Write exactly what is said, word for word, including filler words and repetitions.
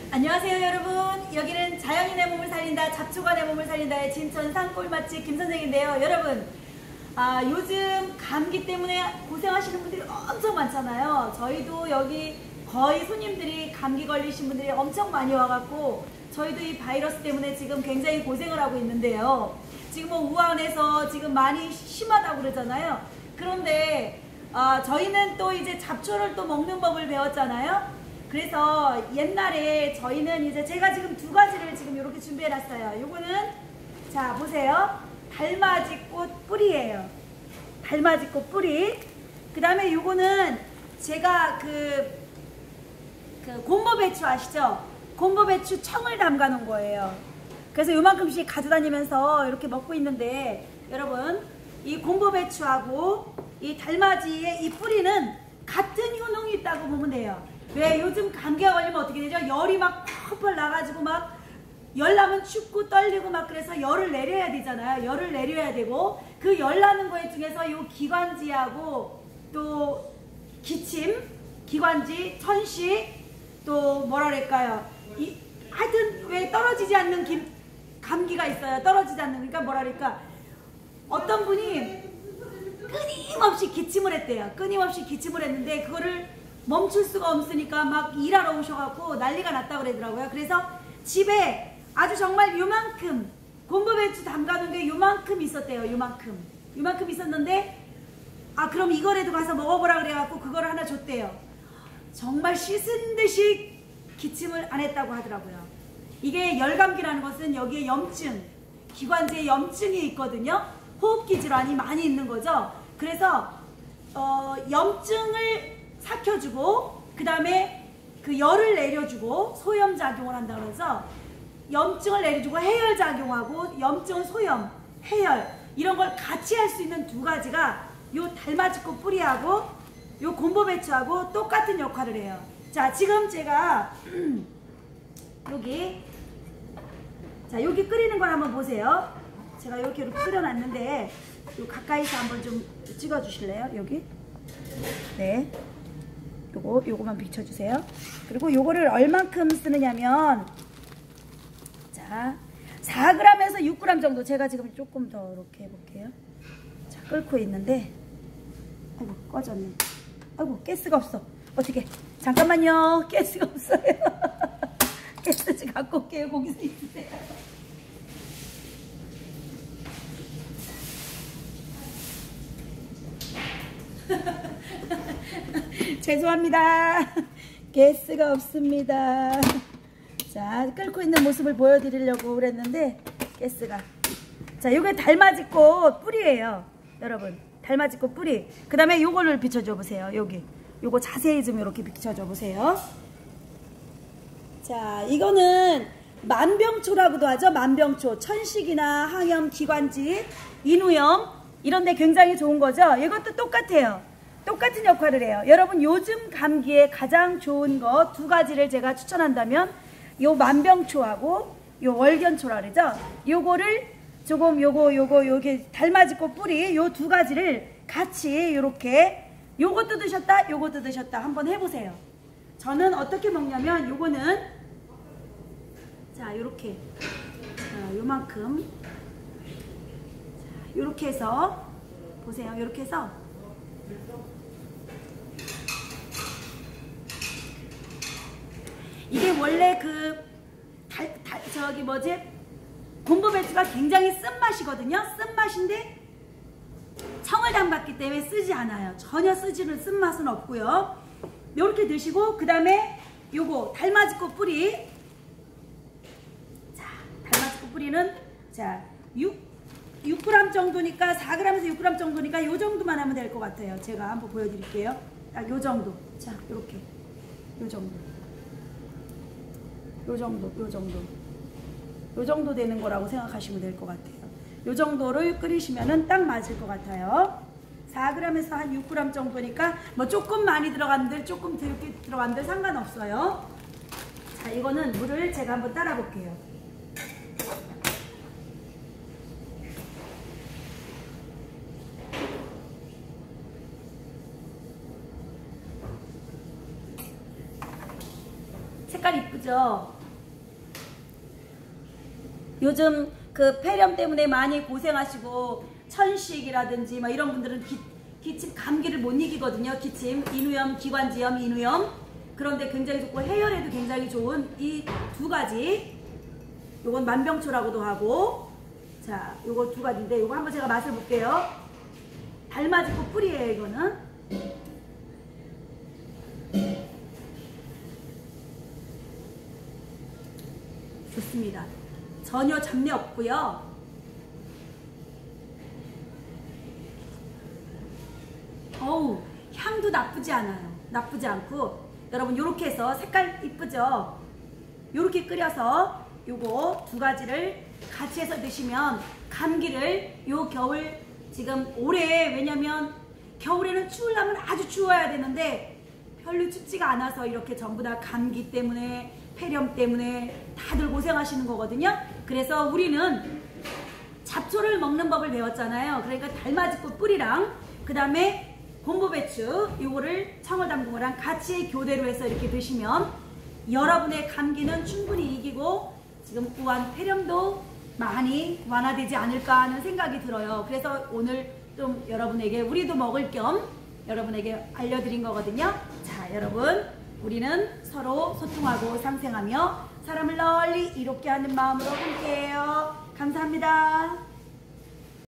안녕하세요 여러분. 여기는 자연이 내 몸을 살린다, 잡초가 내 몸을 살린다의 진천 산골 맛집 김선생인데요. 여러분, 아, 요즘 감기 때문에 고생하시는 분들이 엄청 많잖아요. 저희도 여기 거의 손님들이 감기 걸리신 분들이 엄청 많이 와갖고 저희도 이 바이러스 때문에 지금 굉장히 고생을 하고 있는데요. 지금 뭐 우한에서 지금 많이 심하다고 그러잖아요. 그런데 아, 저희는 또 이제 잡초를 또 먹는 법을 배웠잖아요. 그래서 옛날에 저희는 이제 제가 지금 두 가지를 지금 이렇게 준비해 놨어요. 요거는 자 보세요. 달맞이꽃 뿌리예요. 달맞이꽃 뿌리. 그 다음에 요거는 제가 그, 그 곰보배추 아시죠? 곰보배추 청을 담가 놓은 거예요. 그래서 요만큼씩 가져다니면서 이렇게 먹고 있는데, 여러분 이 곰보배추하고 이 달맞이의 이 뿌리는 같은 효능이 있다고 보면 돼요. 왜? 요즘 감기가 걸리면 어떻게 되죠? 열이 막 펄펄 나가지고 막 열 나면 춥고 떨리고 막 그래서 열을 내려야 되잖아요. 열을 내려야 되고 그 열 나는 거에 중에서 요 기관지하고 또 기침, 기관지, 천식, 또 뭐라 그럴까요? 이, 하여튼 왜 떨어지지 않는 김, 감기가 있어요. 떨어지지 않는, 그러니까 뭐라 그럴까? 어떤 분이 끊임없이 기침을 했대요. 끊임없이 기침을 했는데 그거를 멈출 수가 없으니까 막 일하러 오셔갖고 난리가 났다고 그러더라고요. 그래서 집에 아주 정말 요만큼 곰보배추 담가놓은 게 요만큼 있었대요. 요만큼 요만큼 있었는데, 아 그럼 이거라도 가서 먹어보라 그래갖고 그거를 하나 줬대요. 정말 씻은 듯이 기침을 안 했다고 하더라고요. 이게 열감기라는 것은 여기에 염증, 기관지에 염증이 있거든요. 호흡기 질환이 많이 있는 거죠. 그래서 어, 염증을 삭혀주고 그 다음에 그 열을 내려주고 소염작용을 한다 그래서 염증을 내려주고 해열작용하고 염증, 소염, 해열 이런 걸 같이 할 수 있는 두 가지가 요 달맞이꽃 뿌리하고 요 곰보배추하고 똑같은 역할을 해요. 자, 지금 제가 여기 자 여기 끓이는 걸 한번 보세요. 제가 이렇게 이렇게 끓여놨는데 요 가까이서 한번 좀 찍어 주실래요? 여기 네, 요거 요거만 비춰주세요. 그리고 요거를 얼만큼 쓰느냐면 자 사 그램에서 육 그램 정도. 제가 지금 조금 더 이렇게 해볼게요. 자, 끓고 있는데 아이고 꺼졌네. 아이고 가스가 없어. 어떻게 잠깐만요. 가스가 없어요. 가스 좀 갖고 올게요. 거기서 있으세요. 죄송합니다. 가스가 없습니다. 자, 끓고 있는 모습을 보여드리려고 그랬는데 가스가. 자, 요게 달맞이꽃 뿌리예요. 여러분, 달맞이꽃 뿌리. 그 다음에 요거를 비춰줘 보세요. 여기 요거 자세히 좀 이렇게 비춰줘 보세요. 자, 이거는 만병초라고도 하죠. 만병초. 천식이나 항염, 기관지, 인후염 이런 데 굉장히 좋은 거죠. 이것도 똑같아요. 똑같은 역할을 해요. 여러분, 요즘 감기에 가장 좋은 거 두 가지를 제가 추천한다면 요 만병초하고 요 월견초라 그러죠. 요거를 조금 요거 요거 요게 달맞이꽃 뿌리 요 두 가지를 같이 요렇게 요것도 드셨다 요것도 드셨다 한번 해보세요. 저는 어떻게 먹냐면 요거는 자 요렇게 자, 요만큼 자, 요렇게 해서 보세요. 요렇게 해서 이게 원래 그 달, 달, 저기 뭐지 곰보배추가 굉장히 쓴맛이거든요. 쓴맛인데 청을 담갔기 때문에 쓰지 않아요. 전혀 쓰지는 쓴맛은 없고요. 요렇게 드시고 그 다음에 요거 달맞이꽃 뿌리. 자, 달맞이꽃 뿌리는 자 육 그램 정도니까 사 그램에서 육 그램 정도니까 요 정도만 하면 될 것 같아요. 제가 한번 보여드릴게요. 딱 요 정도. 자, 요렇게 요 정도. 요 정도, 요 정도. 요 정도 되는 거라고 생각하시면 될 것 같아요. 요 정도를 끓이시면은 딱 맞을 것 같아요. 사 그램에서 한 육 그램 정도니까 뭐 조금 많이 들어간들, 조금 들게 들어간들 상관없어요. 자, 이거는 물을 제가 한번 따라 볼게요. 색깔 이쁘죠? 요즘 그 폐렴 때문에 많이 고생하시고 천식이라든지 막 이런 분들은 기, 기침 감기를 못 이기거든요. 기침, 인후염, 기관지염, 인후염. 그런데 굉장히 좋고 해열에도 굉장히 좋은 이 두 가지. 요건 만병초라고도 하고, 자, 요거 두 가지인데 요거 한번 제가 맛을 볼게요. 달맞이꽃 뿌리예요, 이거는. 좋습니다. 전혀 잡내 없고요. 어우, 향도 나쁘지 않아요. 나쁘지 않고, 여러분 요렇게 해서 색깔 이쁘죠? 요렇게 끓여서 요거 두 가지를 같이 해서 드시면 감기를 요 겨울 지금 올해, 왜냐면 겨울에는 추우려면 아주 추워야 되는데 별로 춥지가 않아서 이렇게 전부 다 감기 때문에 폐렴 때문에 다들 고생하시는 거거든요. 그래서 우리는 잡초를 먹는 법을 배웠잖아요. 그러니까 달맞이꽃 뿌리랑 그 다음에 곰보배추 요거를 청월담그모랑 같이 교대로 해서 이렇게 드시면 여러분의 감기는 충분히 이기고 지금 우한 폐렴도 많이 완화되지 않을까 하는 생각이 들어요. 그래서 오늘 좀 여러분에게 우리도 먹을 겸 여러분에게 알려드린 거거든요. 자, 여러분 우리는 서로 소통하고 상생하며 사람을 널리 이롭게 하는 마음으로 함께해요. 감사합니다.